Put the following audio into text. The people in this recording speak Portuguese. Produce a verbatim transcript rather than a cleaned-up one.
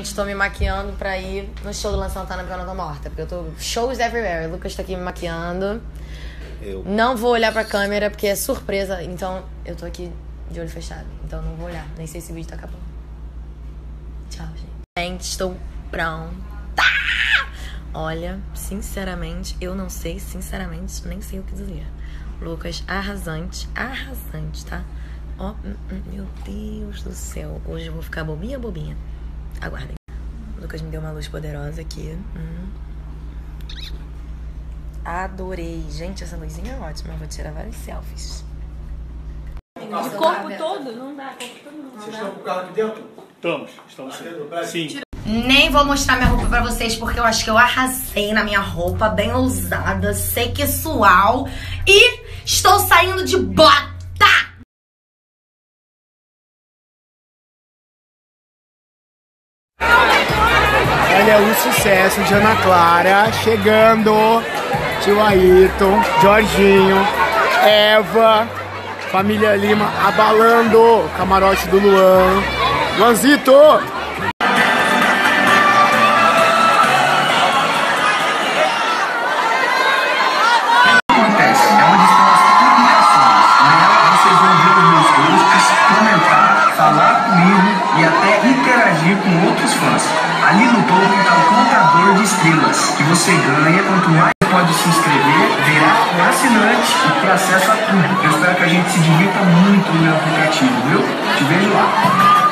Gente, tô me maquiando pra ir no show do Luan Santana porque eu não tô morta. Porque eu tô... Shows everywhere. O Lucas tá aqui me maquiando. Eu. Não vou olhar pra câmera porque é surpresa. Então, eu tô aqui de olho fechado. Então, não vou olhar. Nem sei se o vídeo tá acabando. Tchau, gente. Gente, estou pronta. Olha, sinceramente, eu não sei, sinceramente, nem sei o que dizer. Lucas, arrasante. Arrasante, tá? Ó, oh, meu Deus do céu. Hoje eu vou ficar bobinha, bobinha. Aguardem. O Lucas me deu uma luz poderosa aqui. Hum. Adorei. Gente, essa luzinha é ótima. Eu vou tirar várias selfies. De corpo todo? Não dá, corpo todo não dá. Vocês estão com o carro aqui dentro? Estamos, estamos sim. Sim. Nem vou mostrar minha roupa pra vocês, porque eu acho que eu arrasei na minha roupa. Bem ousada, sexual. E estou saindo de bota! Olha o sucesso de Ana Clara chegando, tio Ayrton, Jorginho, Eva, família Lima abalando o camarote do Luan. Luanzito! Acontece, é onde estão as publicações. Nela vocês vão ver os meus posts, comentar, falar comigo e até interagir com outros fãs. Ali no topo está o contador de estrelas, que você ganha quanto mais pode se inscrever, virar um assinante e ter acesso a tudo. Eu espero que a gente se divirta muito no meu aplicativo, viu? Te vejo lá.